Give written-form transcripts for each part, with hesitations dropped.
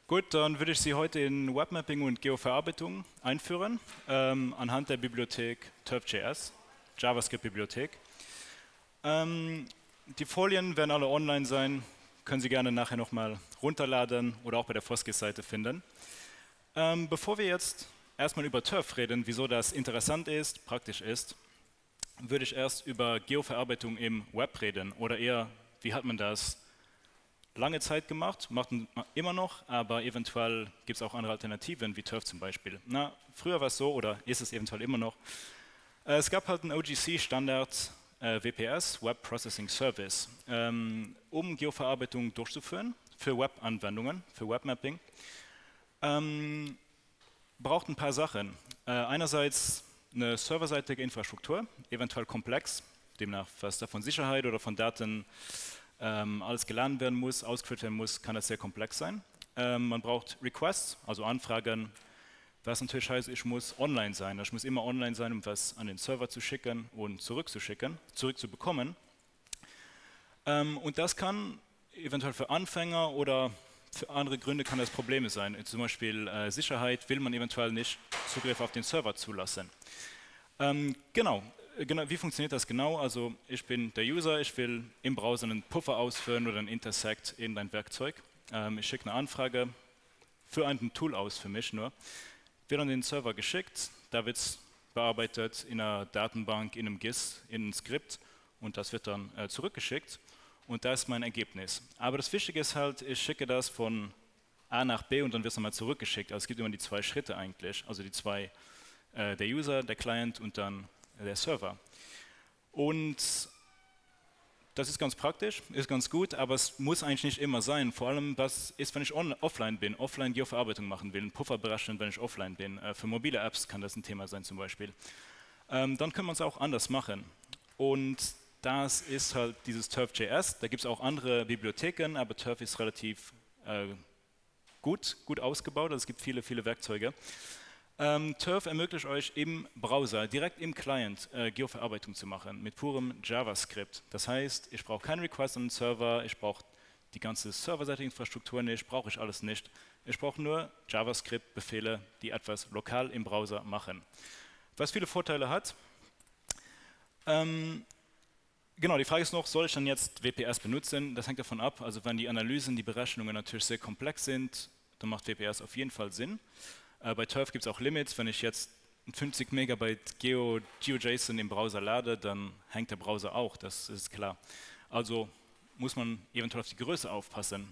Gut, dann würde ich Sie heute in Webmapping und Geoverarbeitung einführen, anhand der Bibliothek TurfJS, JavaScript-Bibliothek. Die Folien werden alle online sein, können Sie gerne nachher nochmal runterladen oder auch bei der Foskis-Seite finden. Bevor wir jetzt erstmal über Turf reden, wieso das interessant ist, praktisch ist, würde ich erst über Geoverarbeitung im Web reden oder eher, wie hat man das lange Zeit gemacht, macht man immer noch, aber eventuell gibt es auch andere Alternativen, wie Turf zum Beispiel. Na, früher war es so, oder ist es eventuell immer noch, es gab halt einen OGC-Standard WPS, Web Processing Service, um Geoverarbeitung durchzuführen für Web-Anwendungen, für Webmapping. Braucht ein paar Sachen. Einerseits eine serverseitige Infrastruktur, eventuell komplex, demnach was da von Sicherheit oder von Daten alles geladen werden muss, ausgeführt werden muss, kann das sehr komplex sein. Man braucht Requests, also Anfragen, was natürlich heißt, ich muss online sein. Ich muss immer online sein, um was an den Server zu schicken und zurückzubekommen. Und das kann eventuell für Anfänger oder für andere Gründe kann das Probleme sein. Zum Beispiel Sicherheit will man eventuell nicht Zugriff auf den Server zulassen. Genau, wie funktioniert das genau? Also ich bin der User, ich will im Browser einen Puffer ausführen oder einen Intersect in dein Werkzeug. Ich schicke eine Anfrage für ein Tool aus, für mich nur. Wird an den Server geschickt, da wird es bearbeitet in einer Datenbank, in einem GIS, in einem Skript und das wird dann zurückgeschickt und da ist mein Ergebnis. Aber das Wichtige ist halt, ich schicke das von A nach B und dann wird es nochmal zurückgeschickt. Also es gibt immer die zwei Schritte eigentlich, also die zwei, der User, der Client und dann der Server. Und das ist ganz praktisch, ist ganz gut, aber es muss eigentlich nicht immer sein. Vor allem, was ist, wenn ich offline bin, offline Geoverarbeitung machen will, einen Puffer berechnen, wenn ich offline bin. Für mobile Apps kann das ein Thema sein zum Beispiel. Dann können wir es auch anders machen. Und das ist halt dieses TurfJS. Da gibt es auch andere Bibliotheken, aber Turf ist relativ gut ausgebaut. Also es gibt viele, viele Werkzeuge. Turf ermöglicht euch im Browser, direkt im Client, Geoverarbeitung zu machen, mit purem JavaScript. Das heißt, ich brauche keinen Request an den Server, ich brauche die ganze serverseitige Infrastruktur nicht, brauche ich alles nicht. Ich brauche nur JavaScript-Befehle, die etwas lokal im Browser machen. Was viele Vorteile hat. Genau, die Frage ist noch, soll ich dann jetzt WPS benutzen? Das hängt davon ab, also wenn die Analysen, die Berechnungen natürlich sehr komplex sind, dann macht WPS auf jeden Fall Sinn. Bei Turf gibt es auch Limits. Wenn ich jetzt 50 Megabyte GeoJSON im Browser lade, dann hängt der Browser auch, das ist klar. Also muss man eventuell auf die Größe aufpassen.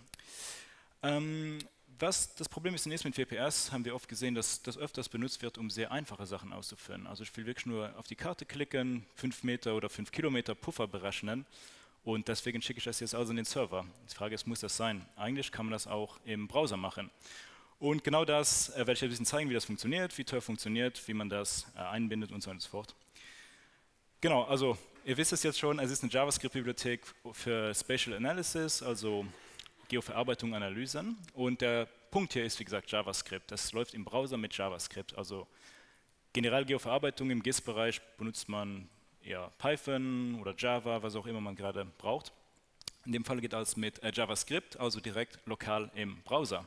Was das Problem ist mit WPS, haben wir oft gesehen, dass das öfters benutzt wird, um sehr einfache Sachen auszuführen. Also ich will wirklich nur auf die Karte klicken, 5 Meter oder 5 Kilometer Puffer berechnen und deswegen schicke ich das jetzt also in den Server. Die Frage ist, muss das sein? Eigentlich kann man das auch im Browser machen. Und genau das werde ich ein bisschen zeigen, wie das funktioniert, wie Turf funktioniert, wie man das einbindet und so weiter und so fort. Genau, also ihr wisst es jetzt schon, es ist eine JavaScript-Bibliothek für Spatial Analysis, also Geoverarbeitung, Analysen. Und der Punkt hier ist, wie gesagt, JavaScript. Das läuft im Browser mit JavaScript. Also generell Geoverarbeitung im GIS-Bereich benutzt man eher Python oder Java, was auch immer man gerade braucht. In dem Fall geht alles mit JavaScript, also direkt lokal im Browser.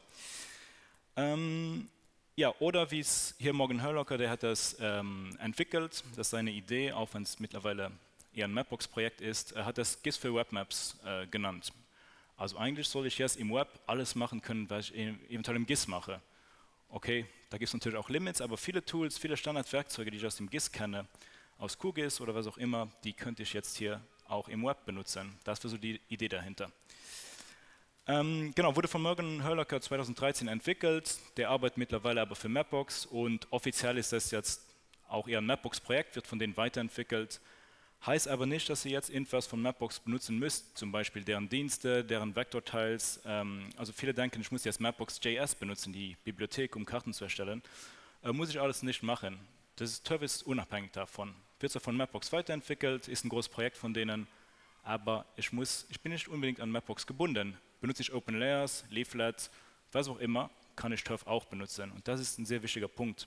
Ja, oder wie es hier Morgan Hurlocker, der hat das entwickelt, das ist seine Idee, auch wenn es mittlerweile eher ein Mapbox-Projekt ist, er hat das GIS für Webmaps genannt. Also eigentlich soll ich jetzt im Web alles machen können, was ich eventuell im GIS mache. Okay, da gibt es natürlich auch Limits, aber viele Tools, viele Standardwerkzeuge, die ich aus dem GIS kenne, aus QGIS oder was auch immer, die könnte ich jetzt hier auch im Web benutzen. Das war so die Idee dahinter. Genau, wurde von Morgan Hurlocker 2013 entwickelt, der arbeitet mittlerweile aber für Mapbox und offiziell ist das jetzt auch eher ein Mapbox-Projekt, wird von denen weiterentwickelt. Heißt aber nicht, dass ihr jetzt irgendwas von Mapbox benutzen müsst, zum Beispiel deren Dienste, deren Vektorteils. Also viele denken, ich muss jetzt Mapbox.js benutzen, die Bibliothek, um Karten zu erstellen. Muss ich alles nicht machen. Das Turf ist unabhängig davon. Wird zwar von Mapbox weiterentwickelt, ist ein großes Projekt von denen, aber ich bin nicht unbedingt an Mapbox gebunden. Benutze ich OpenLayers, Leaflet, was auch immer, kann ich Turf auch benutzen. Und das ist ein sehr wichtiger Punkt.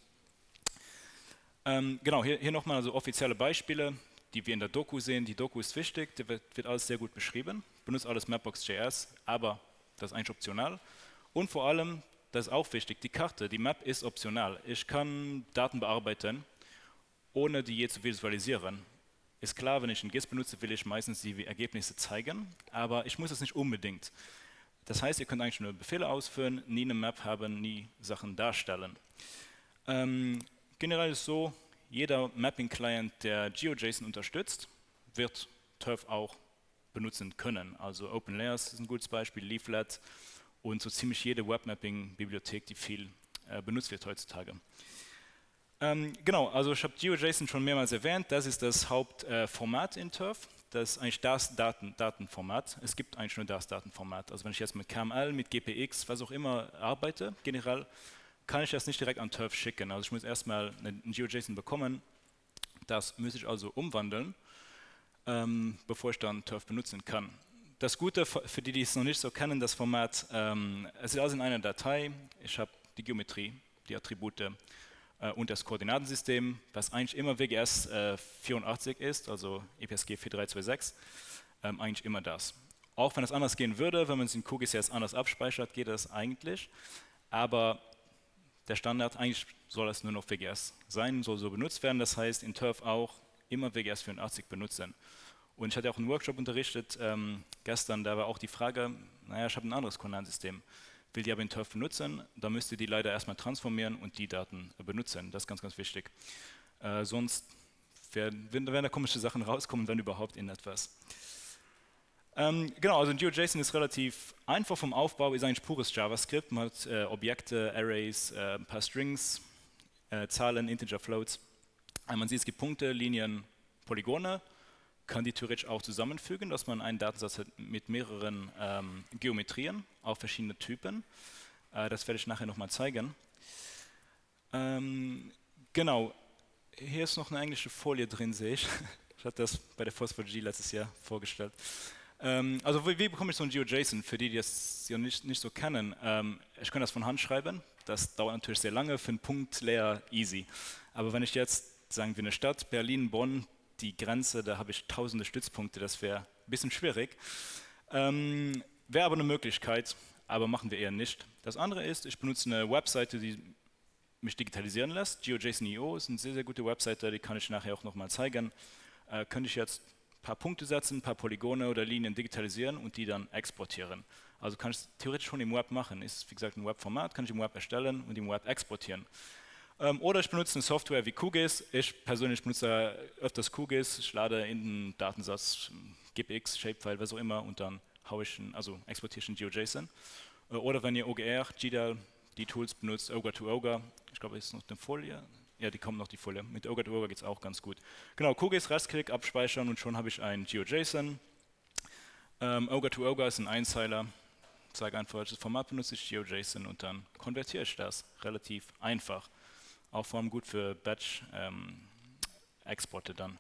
Genau, hier nochmal also offizielle Beispiele, die wir in der Doku sehen. Die Doku ist wichtig, da wird alles sehr gut beschrieben. Benutzt alles Mapbox.js, aber das ist eigentlich optional. Und vor allem, das ist auch wichtig, die Karte, die Map ist optional. Ich kann Daten bearbeiten, ohne die je zu visualisieren. Ist klar, wenn ich ein GIS benutze, will ich meistens die Ergebnisse zeigen, aber ich muss es nicht unbedingt. Das heißt, ihr könnt eigentlich nur Befehle ausführen, nie eine Map haben, nie Sachen darstellen. Generell ist es so, jeder Mapping-Client, der GeoJSON unterstützt, wird TURF auch benutzen können. Also OpenLayers ist ein gutes Beispiel, Leaflet und so ziemlich jede Webmapping-Bibliothek, die viel benutzt wird heutzutage. Genau, also ich habe GeoJSON schon mehrmals erwähnt, das ist das Hauptformat in TURF. Das ist eigentlich das Datenformat. Es gibt eigentlich nur das Datenformat. Also wenn ich jetzt mit KML, mit GPX, was auch immer arbeite, generell, kann ich das nicht direkt an TURF schicken. Also ich muss erstmal ein GeoJSON bekommen. Das muss ich also umwandeln, bevor ich dann TURF benutzen kann. Das Gute für die, die es noch nicht so kennen, das Format, es ist alles in einer Datei. Ich habe die Geometrie, die Attribute und das Koordinatensystem, was eigentlich immer WGS 84 ist, also EPSG 4326, eigentlich immer das. Auch wenn es anders gehen würde, wenn man es in QGIS jetzt anders abspeichert, geht das eigentlich. Aber der Standard, eigentlich soll es nur noch WGS sein, soll so benutzt werden. Das heißt, in TURF auch immer WGS 84 benutzen. Und ich hatte auch einen Workshop unterrichtet gestern, da war auch die Frage, naja, ich habe ein anderes Koordinatensystem, will die aber in TURF benutzen, dann müsst ihr die leider erstmal transformieren und die Daten benutzen. Das ist ganz, ganz wichtig. Sonst werden da komische Sachen rauskommen, wenn überhaupt in etwas. Genau, also GeoJSON ist relativ einfach vom Aufbau, ist eigentlich pures JavaScript. Man hat Objekte, Arrays, ein paar Strings, Zahlen, Integer, Floats. Man sieht, es gibt Punkte, Linien, Polygone. Kann die theoretisch auch zusammenfügen, dass man einen Datensatz hat mit mehreren Geometrien, auch verschiedene Typen. Das werde ich nachher nochmal zeigen. Genau, hier ist noch eine englische Folie drin, sehe ich. Ich hatte das bei der Phosphor-G letztes Jahr vorgestellt. Also wie bekomme ich so ein GeoJSON, für die, die das ja nicht so kennen? Ich kann das von Hand schreiben, das dauert natürlich sehr lange, für einen Punkt leer easy. Aber wenn ich jetzt, sagen wir eine Stadt, Berlin, Bonn, die Grenze, da habe ich tausende Stützpunkte, das wäre ein bisschen schwierig. Wäre aber eine Möglichkeit, aber machen wir eher nicht. Das andere ist, ich benutze eine Webseite, die mich digitalisieren lässt. GeoJSON.io ist eine sehr, sehr gute Webseite, die kann ich nachher auch nochmal zeigen. Könnte ich jetzt ein paar Punkte setzen, ein paar Polygone oder Linien digitalisieren und die dann exportieren. Also kann ich es theoretisch schon im Web machen. Ist, wie gesagt, ein Webformat, kann ich im Web erstellen und im Web exportieren. Oder ich benutze eine Software wie QGIS. Ich persönlich benutze öfters QGIS. Ich lade in den Datensatz GPX, Shapefile, was auch immer und dann exportiere ich in GeoJSON. Oder wenn ihr OGR, GDAL, die Tools benutzt, Ogre to Ogre, ich glaube, ist noch eine Folie. Ja, die kommt noch, die Folie. Mit Ogre to Ogre geht es auch ganz gut. Genau, QGIS, Rechtsklick, abspeichern und schon habe ich ein GeoJSON. Ogre to Ogre ist ein Einzeiler. Ich sage einfach, welches Format benutze ich, GeoJSON, und dann konvertiere ich das. Relativ einfach. Auch vor allem gut für Batch-Exporte dann.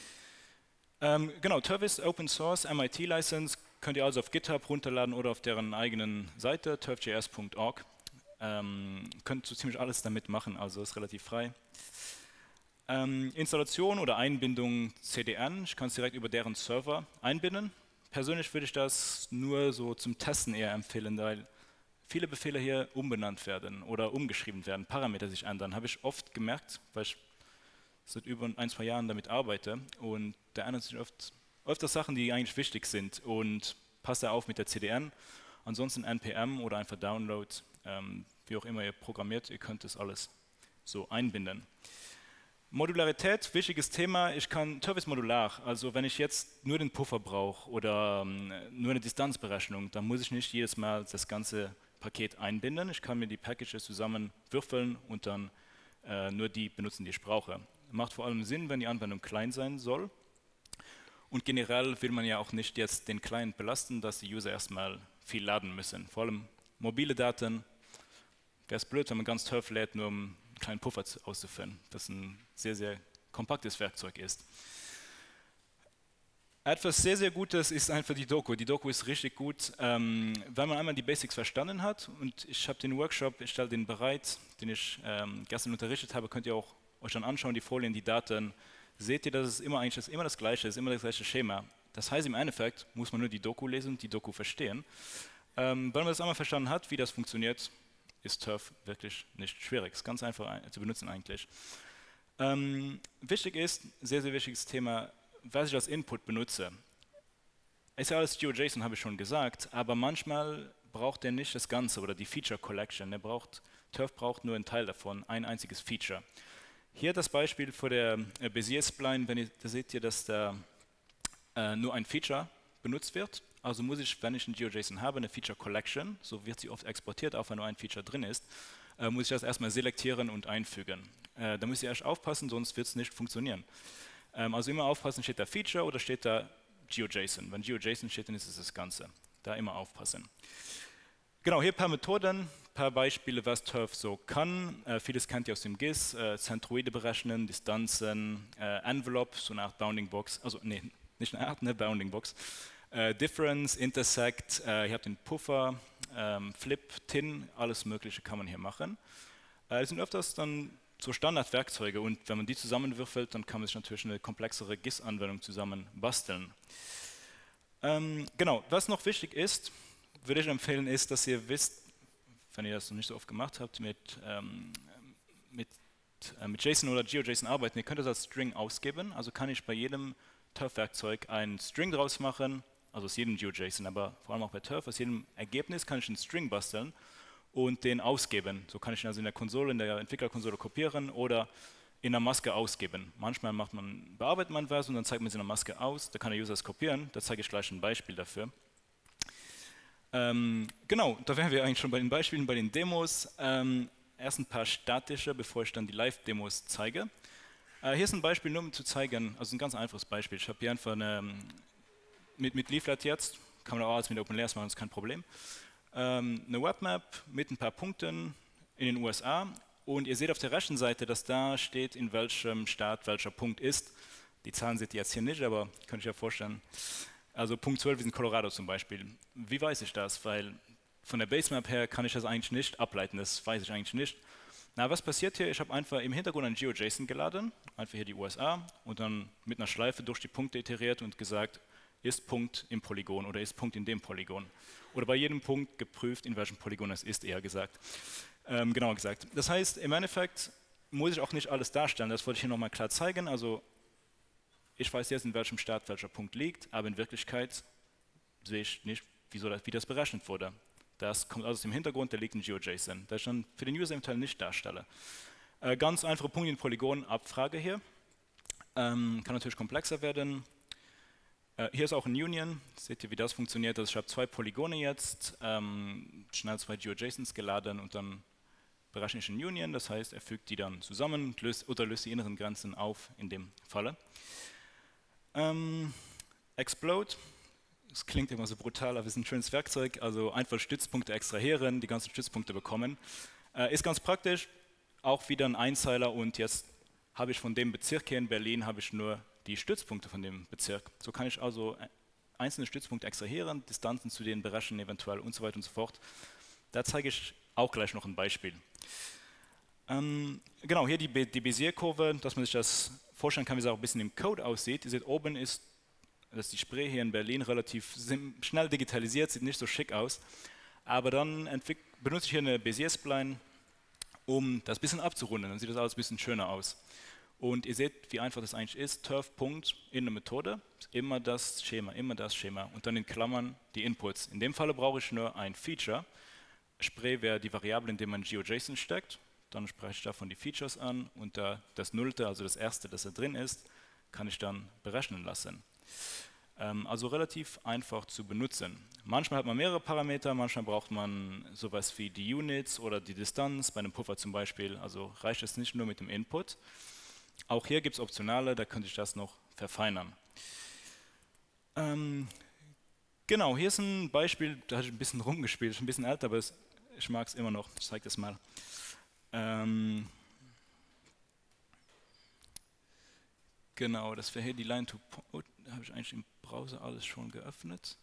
Genau, TURF ist Open Source, MIT-License, könnt ihr also auf GitHub runterladen oder auf deren eigenen Seite, turfjs.org. Könnt so ziemlich alles damit machen, also ist relativ frei. Installation oder Einbindung CDN, ich kann es direkt über deren Server einbinden. Persönlich würde ich das nur so zum Testen eher empfehlen, weil viele Befehle hier umbenannt werden oder umgeschrieben werden, Parameter sich ändern. Habe ich oft gemerkt, weil ich seit über 1-2 Jahren damit arbeite und da ändern sich öfter Sachen, die eigentlich wichtig sind, und passt da auf mit der CDN. Ansonsten NPM oder einfach Download, wie auch immer ihr programmiert, ihr könnt das alles so einbinden. Modularität, wichtiges Thema. TURF ist modular, also wenn ich jetzt nur den Puffer brauche oder nur eine Distanzberechnung, dann muss ich nicht jedes Mal das ganze Paket einbinden. Ich kann mir die Packages zusammen würfeln und dann nur die benutzen, die ich brauche. Macht vor allem Sinn, wenn die Anwendung klein sein soll. Und generell will man ja auch nicht jetzt den Client belasten, dass die User erstmal viel laden müssen. Vor allem mobile Daten. Wäre es blöd, wenn man ganz TURF lädt, nur um einen kleinen Puffer auszuführen. Das ein sehr, sehr kompaktes Werkzeug ist. Etwas sehr, sehr Gutes ist einfach die Doku. Die Doku ist richtig gut, wenn man einmal die Basics verstanden hat. Und ich habe den Workshop, ich stelle den bereit, den ich gestern unterrichtet habe, könnt ihr auch euch dann anschauen, die Folien, die Daten. Seht ihr, dass es immer das Gleiche ist, immer das gleiche Schema. Das heißt, im Endeffekt muss man nur die Doku lesen und die Doku verstehen. Wenn man das einmal verstanden hat, wie das funktioniert, ist Turf wirklich nicht schwierig. Ist ganz einfach zu benutzen eigentlich. Wichtig ist, sehr, sehr wichtiges Thema, was ich als Input benutze. Ist ja alles GeoJSON, habe ich schon gesagt, aber manchmal braucht er nicht das Ganze oder die Feature Collection. Turf braucht nur einen Teil davon, ein einziges Feature. Hier das Beispiel für der Bezier-Spline, da seht ihr, dass da nur ein Feature benutzt wird. Also muss ich, wenn ich ein GeoJSON habe, eine Feature Collection, so wird sie oft exportiert, auch wenn nur ein Feature drin ist, muss ich das erstmal selektieren und einfügen. Da müsst ihr erst aufpassen, sonst wird es nicht funktionieren. Also immer aufpassen, steht da Feature oder steht da GeoJSON. Wenn GeoJSON steht, dann ist es das Ganze. Da immer aufpassen. Genau, hier ein paar Methoden, ein paar Beispiele, was Turf so kann. Vieles kennt ihr aus dem GIS, Zentroide berechnen, Distanzen, Envelope, so eine Art Bounding Box, also nee, nicht eine Art, eine Bounding Box. Difference, Intersect, ihr habt den Puffer, Flip, Tin, alles Mögliche kann man hier machen. Es sind öfters dann so Standardwerkzeuge und wenn man die zusammenwürfelt, dann kann man sich natürlich eine komplexere GIS-Anwendung zusammen basteln. Genau, was noch wichtig ist, würde ich empfehlen, ist, dass ihr wisst, wenn ihr das noch nicht so oft gemacht habt, mit JSON oder GeoJSON arbeiten, ihr könnt das als String ausgeben, also kann ich bei jedem Turf-Werkzeug einen String draus machen, also aus jedem GeoJSON, aber vor allem auch bei Turf, aus jedem Ergebnis kann ich einen String basteln und den ausgeben. So kann ich ihn also in der Konsole, in der Entwicklerkonsole kopieren oder in der Maske ausgeben. Manchmal bearbeitet man was und dann zeigt man es in der Maske aus, da kann der User es kopieren, da zeige ich gleich ein Beispiel dafür. Genau, da wären wir eigentlich schon bei den Beispielen, bei den Demos. Erst ein paar statische, bevor ich dann die Live-Demos zeige. Hier ist ein Beispiel, nur um zu zeigen, also ein ganz einfaches Beispiel. Ich habe hier einfach mit Leaflet jetzt, kann man auch alles mit OpenLayers machen, das ist kein Problem. Eine Webmap mit ein paar Punkten in den USA und ihr seht auf der rechten Seite, dass da steht, in welchem Staat welcher Punkt ist. Die Zahlen seht ihr jetzt hier nicht, aber könnt ihr ja vorstellen. Also Punkt 12 ist in Colorado zum Beispiel. Wie weiß ich das? Weil von der Basemap her kann ich das eigentlich nicht ableiten, das weiß ich eigentlich nicht. Na, was passiert hier? Ich habe einfach im Hintergrund ein GeoJSON geladen, einfach hier die USA und dann mit einer Schleife durch die Punkte iteriert und gesagt, ist Punkt im Polygon oder ist Punkt in dem Polygon. Oder bei jedem Punkt geprüft, in welchem Polygon es ist, eher gesagt. Genauer gesagt. Das heißt, im Endeffekt muss ich auch nicht alles darstellen, das wollte ich hier nochmal klar zeigen. Also ich weiß jetzt, in welchem Staat welcher Punkt liegt, aber in Wirklichkeit sehe ich nicht, wie das berechnet wurde. Das kommt aus dem Hintergrund, da liegt ein GeoJSON, das ich dann für den User im Teil nicht darstelle. Ganz einfache Punkt in Polygon-Abfrage hier. Kann natürlich komplexer werden. Hier ist auch ein Union, seht ihr, wie das funktioniert. Also ich habe 2 Polygone jetzt, schnell 2 GeoJSONs geladen und dann berechne ich einen Union, das heißt, er fügt die dann zusammen oder löst die inneren Grenzen auf in dem Falle. Explode, das klingt immer so brutal, aber ist ein schönes Werkzeug, also einfach Stützpunkte extrahieren, die ganzen Stützpunkte bekommen. Ist ganz praktisch, auch wieder ein Einzeiler und jetzt habe ich von dem Bezirk hier in Berlin, habe ich nur die Stützpunkte von dem Bezirk. So kann ich also einzelne Stützpunkte extrahieren, Distanzen zu denen berechnen eventuell und so weiter und so fort. Da zeige ich auch gleich noch ein Beispiel. Genau, hier die Bézier-Kurve, dass man sich das vorstellen kann, wie es auch ein bisschen im Code aussieht. Ihr seht, oben ist die Spree hier in Berlin relativ schnell digitalisiert, sieht nicht so schick aus. Aber dann benutze ich hier eine Bézier-Spline, um das ein bisschen abzurunden. Dann sieht das alles ein bisschen schöner aus. Und ihr seht, wie einfach das eigentlich ist. Turf-Punkt in der Methode, immer das Schema. Und dann in Klammern die Inputs. In dem Falle brauche ich nur ein Feature. Spree wäre die Variable, in der man GeoJSON steckt. Dann spreche ich davon die Features an und das Nullte, also das erste, das da drin ist, kann ich dann berechnen lassen. Also relativ einfach zu benutzen. Manchmal hat man mehrere Parameter, manchmal braucht man sowas wie die Units oder die Distanz, bei einem Puffer zum Beispiel. Also reicht es nicht nur mit dem Input. Auch hier gibt es Optionale, da könnte ich das noch verfeinern. Genau, hier ist ein Beispiel, da habe ich ein bisschen rumgespielt, ist ein bisschen älter, aber ich mag es immer noch. Ich zeige das mal. Genau, das wäre hier die Line to Point. Da habe ich eigentlich im Browser alles schon geöffnet.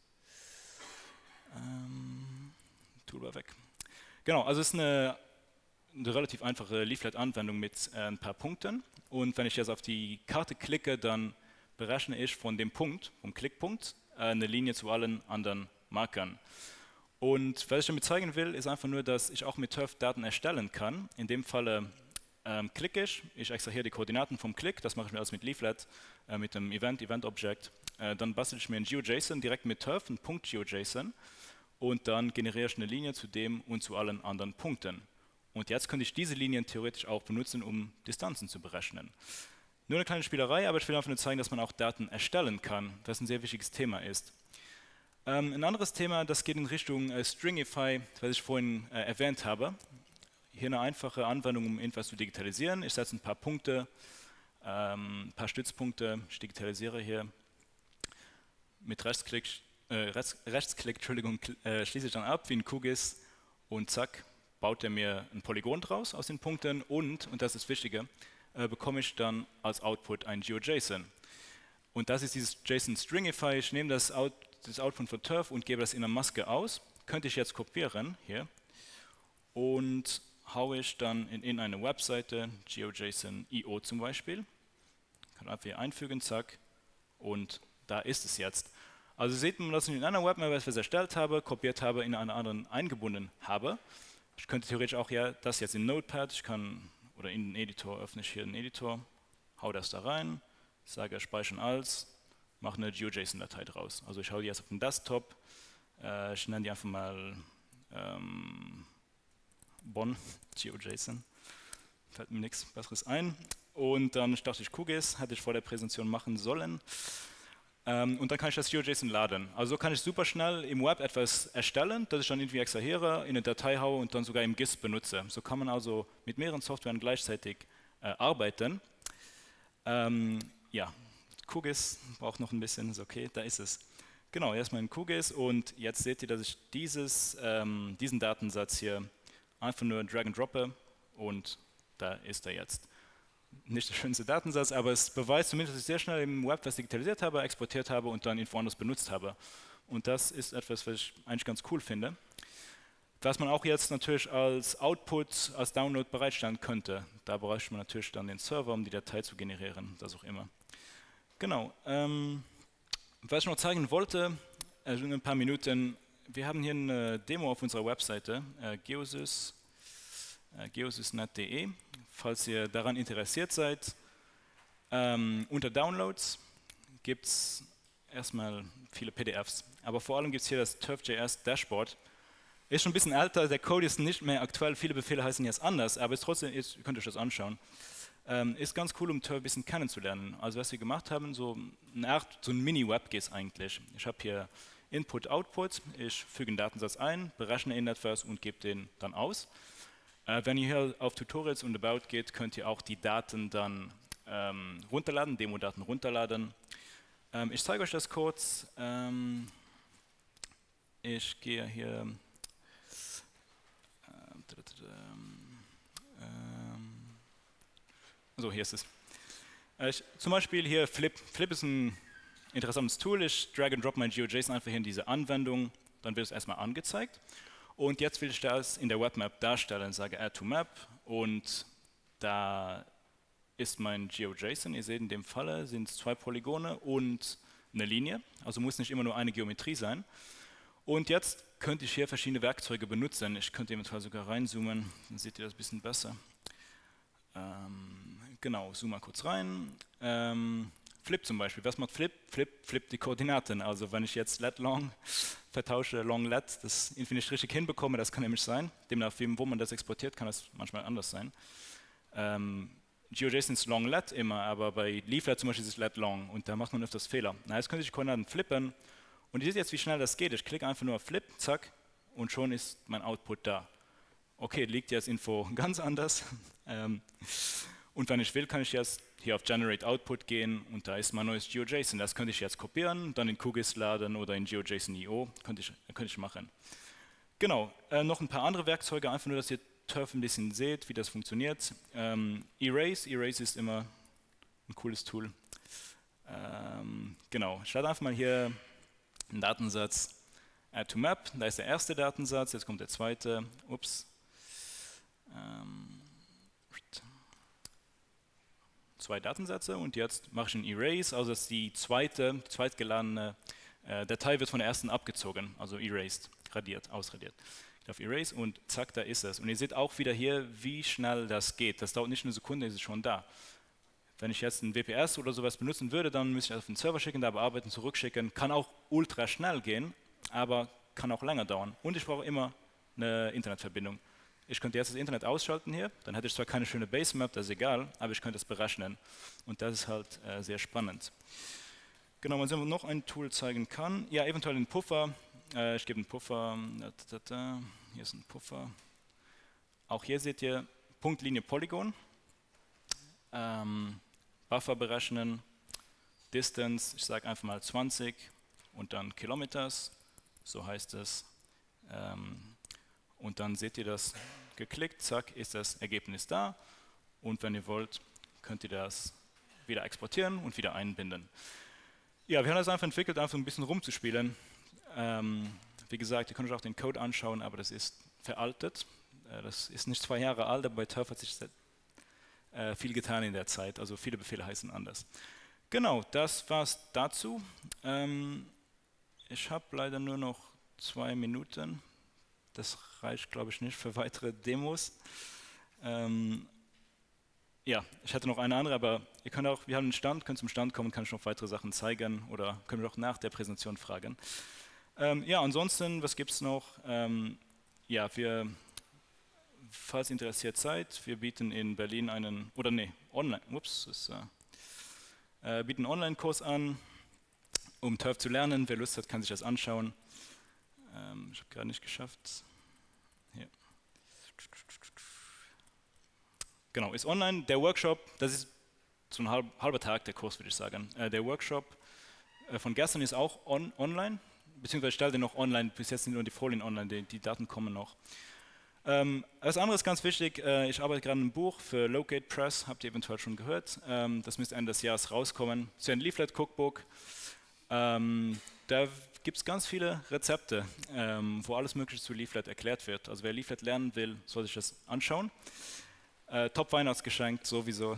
Toolbar weg. Genau, also es ist eine relativ einfache Leaflet-Anwendung mit ein paar Punkten. Und wenn ich jetzt auf die Karte klicke, dann berechne ich von dem Punkt, vom Klickpunkt, eine Linie zu allen anderen Markern. Und was ich damit zeigen will, ist einfach nur, dass ich auch mit Turf Daten erstellen kann. In dem Falle klicke ich extrahiere die Koordinaten vom Klick, das mache ich mir alles mit Leaflet, mit dem Event-Object. Dann bastel ich mir ein GeoJSON direkt mit Turf, ein Punkt-GeoJSON, und dann generiere ich eine Linie zu dem und zu allen anderen Punkten. Und jetzt könnte ich diese Linien theoretisch auch benutzen, um Distanzen zu berechnen. Nur eine kleine Spielerei, aber ich will einfach nur zeigen, dass man auch Daten erstellen kann, was ein sehr wichtiges Thema ist. Ein anderes Thema, das geht in Richtung Stringify, was ich vorhin erwähnt habe. Hier eine einfache Anwendung, um irgendwas zu digitalisieren. Ich setze ein paar Punkte, ein paar Stützpunkte, ich digitalisiere hier. Mit Rechtsklick, Entschuldigung, schließe ich dann ab wie ein QGIS und zack, baut er mir ein Polygon draus aus den Punkten und das ist das Wichtige, bekomme ich dann als Output ein GeoJSON. Und das ist dieses JSON Stringify. Ich nehme das Output von Turf und gebe das in einer Maske aus. Könnte ich jetzt kopieren hier und haue ich dann in eine Webseite, GeoJSON.io zum Beispiel. Kann einfach hier einfügen, zack, und da ist es jetzt. Also sieht man, dass ich in einer Webmap etwas erstellt habe, kopiert habe, in einer anderen eingebunden habe. Ich könnte theoretisch auch ja das jetzt in Notepad, ich kann, oder in den Editor öffne ich hier den Editor, hau das da rein, sage speichern als, mache eine GeoJSON-Datei draus. Also ich hau die jetzt auf den Desktop, ich nenne die einfach mal Bonn, GeoJSON, fällt mir nichts Besseres ein. Und dann starte ich QGIS, hatte ich vor der Präsentation machen sollen. Und dann kann ich das GeoJSON laden. Also so kann ich super schnell im Web etwas erstellen, das ich dann irgendwie extrahiere, in eine Datei haue und dann sogar im GIS benutze. So kann man also mit mehreren Softwaren gleichzeitig arbeiten. Ja, QGIS braucht noch ein bisschen, ist okay, da ist es. Genau, erstmal in QGIS und jetzt seht ihr, dass ich diesen Datensatz hier einfach nur drag and droppe und da ist er jetzt. Nicht der schönste Datensatz, aber es beweist zumindest, dass ich sehr schnell im Web was digitalisiert habe, exportiert habe und dann irgendwo anders benutzt habe. Und das ist etwas, was ich eigentlich ganz cool finde. Was man auch jetzt natürlich als Output, als Download bereitstellen könnte. Da bräuchte man natürlich dann den Server, um die Datei zu generieren, das auch immer. Genau. Was ich noch zeigen wollte, also in ein paar Minuten, wir haben hier eine Demo auf unserer Webseite, geosys.net.de. Falls ihr daran interessiert seid, unter Downloads gibt es erstmal viele PDFs, aber vor allem gibt es hier das Turf.js Dashboard. Ist schon ein bisschen älter, der Code ist nicht mehr aktuell, viele Befehle heißen jetzt anders, aber ist trotzdem, ihr könnt euch das anschauen. Ist ganz cool, um Turf ein bisschen kennenzulernen. Also was wir gemacht haben, so eine Art, so ein Mini-WebGIS eigentlich. Ich habe hier Input, Output, ich füge einen Datensatz ein, berechne ihn etwas und gebe den dann aus. Wenn ihr hier auf Tutorials und About geht, könnt ihr auch die Daten dann runterladen, Demo-Daten runterladen. Ich zeige euch das kurz. Ich gehe hier. So, hier ist es. Zum Beispiel hier Flip. Flip ist ein interessantes Tool. Ich drag and drop mein GeoJSON einfach hier in diese Anwendung. Dann wird es erstmal angezeigt. Und jetzt will ich das in der Webmap darstellen, sage Add to Map und da ist mein GeoJSON. Ihr seht, in dem Falle sind es 2 Polygone und eine Linie, also muss nicht immer nur eine Geometrie sein. Und jetzt könnte ich hier verschiedene Werkzeuge benutzen. Ich könnte eventuell sogar reinzoomen, dann seht ihr das ein bisschen besser. Genau, zoom mal kurz rein. Flip zum Beispiel, was macht Flip? Flip die Koordinaten, also wenn ich jetzt let long vertausche, long let, das irgendwie nicht richtig hinbekomme, das kann nämlich sein, demnach, wo man das exportiert, kann das manchmal anders sein. GeoJSON ist long let immer, aber bei Leaflet zum Beispiel ist es let long und da macht man öfters Fehler. Na, jetzt könnte ich die Koordinaten flippen und ihr seht jetzt, wie schnell das geht. Ich klicke einfach nur auf Flip, zack, und schon ist mein Output da. Okay, liegt jetzt Info ganz anders. Und wenn ich will, kann ich jetzt hier auf Generate Output gehen und da ist mein neues GeoJSON. Das könnte ich jetzt kopieren, dann in QGIS laden oder in GeoJSON.io, könnte ich machen. Genau, noch ein paar andere Werkzeuge, einfach nur, dass ihr Turf ein bisschen seht, wie das funktioniert. Erase ist immer ein cooles Tool. Genau, ich lade einfach mal hier einen Datensatz Add to Map, da ist der erste Datensatz, jetzt kommt der zweite, ups. 2 Datensätze und jetzt mache ich ein Erase, also dass die zweitgeladene Datei wird von der ersten abgezogen, also erased. ausradiert. Ich darf Erase und zack, da ist es. Und ihr seht auch wieder hier, wie schnell das geht. Das dauert nicht eine Sekunde, ist es schon da. Wenn ich jetzt ein WPS oder sowas benutzen würde, dann müsste ich das auf den Server schicken, da bearbeiten, zurückschicken. Kann auch ultra schnell gehen, aber kann auch länger dauern. Und ich brauche immer eine Internetverbindung. Ich könnte jetzt das Internet ausschalten hier, dann hätte ich zwar keine schöne Basemap, das ist egal, aber ich könnte es berechnen. Und das ist halt sehr spannend. Genau, mal sehen, ob noch ein Tool zeigen kann. Ja, eventuell einen Puffer. Ich gebe einen Puffer. Hier ist ein Puffer. Auch hier seht ihr Punktlinie Polygon. Buffer berechnen. Distance, ich sage einfach mal 20 und dann Kilometers. So heißt es. Und dann seht ihr das geklickt, zack, ist das Ergebnis da. Und wenn ihr wollt, könnt ihr das wieder exportieren und wieder einbinden. Ja, wir haben das einfach entwickelt, einfach ein bisschen rumzuspielen. Wie gesagt, ihr könnt euch auch den Code anschauen, aber das ist veraltet. Das ist nicht 2 Jahre alt, aber bei Turf hat sich viel getan in der Zeit. Also viele Befehle heißen anders. Genau, das war's dazu. Ich habe leider nur noch 2 Minuten. Das reicht, glaube ich, nicht für weitere Demos. Ja, ich hatte noch eine andere, aber ihr könnt auch, wir haben einen Stand, könnt zum Stand kommen, kann ich noch weitere Sachen zeigen oder können wir auch nach der Präsentation fragen. Ja, ansonsten, was gibt es noch? Ja, falls ihr interessiert seid, wir bieten in Berlin einen, oder nee, online, bieten einen Online-Kurs an, um Turf zu lernen. Wer Lust hat, kann sich das anschauen. Ich habe gerade nicht geschafft. Hier. Genau, ist online. Der Workshop, das ist so ein halber Tag der Kurs, würde ich sagen. Der Workshop von gestern ist auch online, beziehungsweise stellt ihr noch online, bis jetzt sind nur die Folien online, die Daten kommen noch. Als anderes ganz wichtig, ich arbeite gerade an einem Buch für Locate Press, habt ihr eventuell schon gehört. Das müsste Ende des Jahres rauskommen. Es ist ein Leaflet-Cookbook. Da gibt es ganz viele Rezepte, wo alles Mögliche zu Leaflet erklärt wird. Also wer Leaflet lernen will, soll sich das anschauen. Top-Weihnachtsgeschenk sowieso.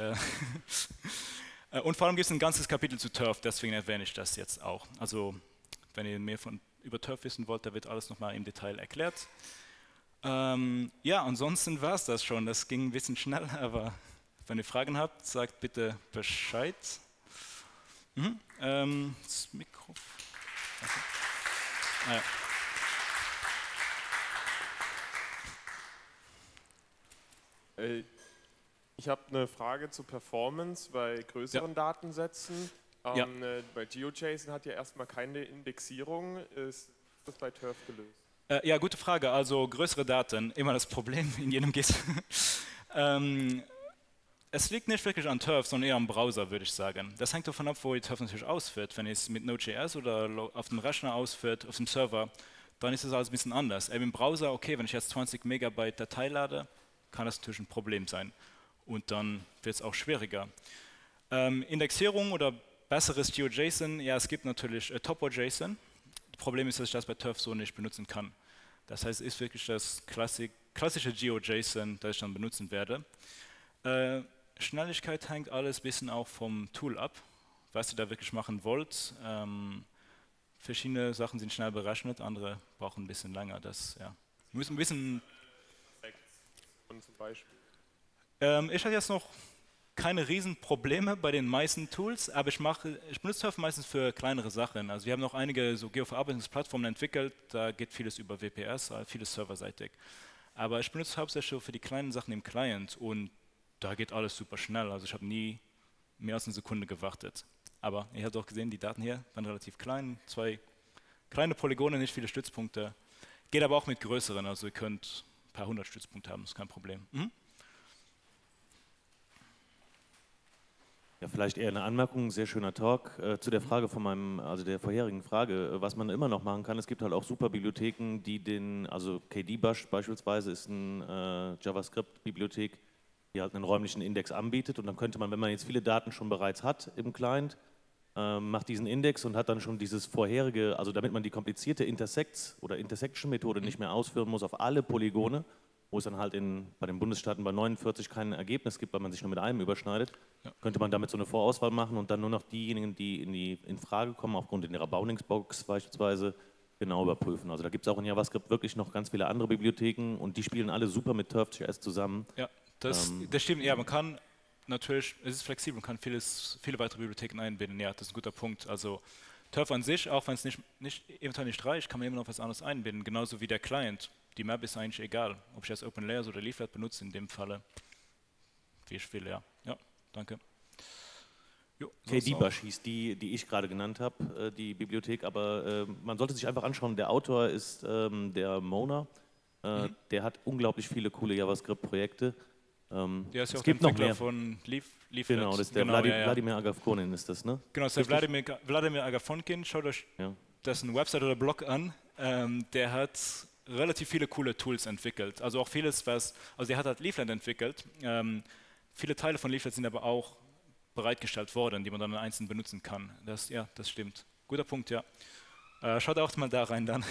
Und vor allem gibt es ein ganzes Kapitel zu Turf, deswegen erwähne ich das jetzt auch. Also wenn ihr mehr über Turf wissen wollt, da wird alles nochmal im Detail erklärt. Ja, ansonsten war es das schon. Das ging ein bisschen schnell, aber wenn ihr Fragen habt, sagt bitte Bescheid. Das Mikrofon. Ja. Ich habe eine Frage zur Performance bei größeren Datensätzen. Bei GeoJSON hat ja erstmal keine Indexierung. Ist das bei Turf gelöst? Ja, gute Frage. Also größere Daten, immer das Problem in jedem GIS. Es liegt nicht wirklich an Turf, sondern eher am Browser, würde ich sagen. Das hängt davon ab, wo ihr Turf natürlich ausführt. Wenn ihr es mit Node.js oder auf dem Rechner ausführt, auf dem Server, dann ist das alles ein bisschen anders. Im Browser, okay, wenn ich jetzt 20 Megabyte Datei lade, kann das natürlich ein Problem sein. Und dann wird es auch schwieriger. Indexierung oder besseres GeoJSON, ja, es gibt natürlich Topo.json. Das Problem ist, dass ich das bei Turf so nicht benutzen kann. Das heißt, es ist wirklich das klassische GeoJSON, das ich dann benutzen werde. Schnelligkeit hängt alles ein bisschen auch vom Tool ab, was ihr da wirklich machen wollt. Verschiedene Sachen sind schnell berechnet, andere brauchen ein bisschen länger. Das, ja. Wir müssen ein bisschen. Zum Beispiel. Ich hatte jetzt noch keine Riesenprobleme bei den meisten Tools, aber ich benutze Turf meistens für kleinere Sachen. Also wir haben noch einige so Geoverarbeitungsplattformen entwickelt, da geht vieles über WPS, vieles serverseitig. Aber ich benutze hauptsächlich für die kleinen Sachen im Client und da geht alles super schnell. Also ich habe nie mehr als eine Sekunde gewartet. Aber ihr habt auch gesehen, die Daten hier waren relativ klein, 2 kleine Polygone, nicht viele Stützpunkte. Geht aber auch mit größeren, also ihr könnt ein paar 100 Stützpunkte haben, ist kein Problem. Ja, vielleicht eher eine Anmerkung, sehr schöner Talk. Zu der Frage von der vorherigen Frage, was man immer noch machen kann. Es gibt halt auch super Bibliotheken, die also KDBush beispielsweise ist eine JavaScript-Bibliothek, die halt einen räumlichen Index anbietet. Und dann könnte man, wenn man jetzt viele Daten schon bereits hat im Client, macht diesen Index und hat dann schon dieses vorherige, also damit man die komplizierte Intersection-Methode nicht mehr ausführen muss auf alle Polygone, wo es dann halt bei den Bundesstaaten bei 49 kein Ergebnis gibt, weil man sich nur mit einem überschneidet, ja, könnte man damit so eine Vorauswahl machen und dann nur noch diejenigen, die in Frage kommen, aufgrund in ihrer Boundingsbox beispielsweise, genau überprüfen. Also da gibt es auch in JavaScript wirklich noch ganz viele andere Bibliotheken und die spielen alle super mit TurfJS zusammen. Ja, das stimmt. Ja, man kann natürlich, es ist flexibel, man kann viele weitere Bibliotheken einbinden. Ja, das ist ein guter Punkt. Also Turf an sich, auch wenn es eventuell nicht reicht, kann man immer noch was anderes einbinden. Genauso wie der Client. Die Map ist eigentlich egal, ob ich jetzt OpenLayers oder Leaflet benutze in dem Falle. Wie ich will, ja. Ja, danke. KDBush hieß die ich gerade genannt habe, die Bibliothek, aber man sollte sich einfach anschauen, der Autor ist der Mona, der hat unglaublich viele coole JavaScript-Projekte. Der ist ja auch der Entwickler von Leaflet. Genau, das ist der Wladimir Agafkonin ist das, ne? Genau, das ist der Wladimir Agafonkin, schaut euch dessen Website oder Blog an, der hat relativ viele coole Tools entwickelt, also auch vieles, also der hat halt Leaflet entwickelt, viele Teile von Leaflet sind aber auch bereitgestellt worden, die man dann einzeln benutzen kann. Das stimmt. Guter Punkt, ja. Schaut auch mal da rein dann.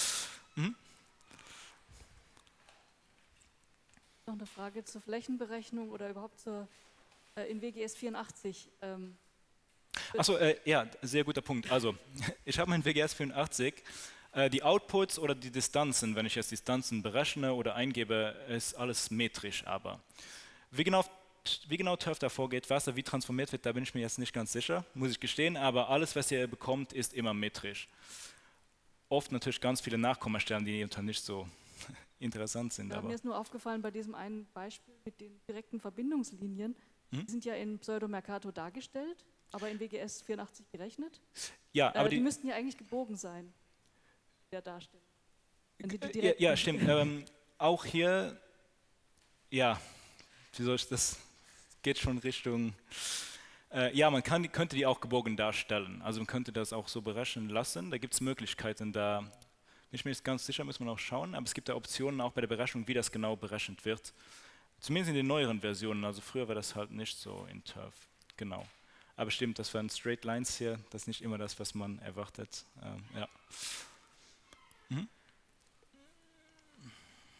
Noch eine Frage zur Flächenberechnung oder überhaupt in WGS 84. Achso, ja, sehr guter Punkt. Also, ich habe mein WGS 84. Die Outputs oder die Distanzen, wenn ich jetzt Distanzen berechne oder eingebe, ist alles metrisch, aber wie genau Turf da vorgeht, was da wie transformiert wird, da bin ich mir jetzt nicht ganz sicher, muss ich gestehen, aber alles, was ihr bekommt, ist immer metrisch. Oft natürlich ganz viele Nachkommastellen, die nicht so interessant sind. Ja, mir ist nur aufgefallen bei diesem einen Beispiel mit den direkten Verbindungslinien, die sind ja in Pseudo-Mercator dargestellt, aber in WGS 84 gerechnet. Ja, aber die müssten ja eigentlich gebogen sein, der Darstellung. Ja, stimmt. Auch hier, ja, wie soll ich das? Geht schon Richtung, ja, man könnte die auch gebogen darstellen, also man könnte das auch so berechnen lassen, da gibt es Möglichkeiten, da bin ich mir nicht ganz sicher, muss man auch schauen, aber es gibt da Optionen auch bei der Berechnung, wie das genau berechnet wird, zumindest in den neueren Versionen, also früher war das halt nicht so in Turf, genau, aber stimmt, das waren Straight Lines hier, das ist nicht immer das, was man erwartet, ja.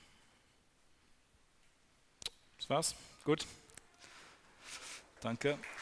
Das war's, gut. Danke.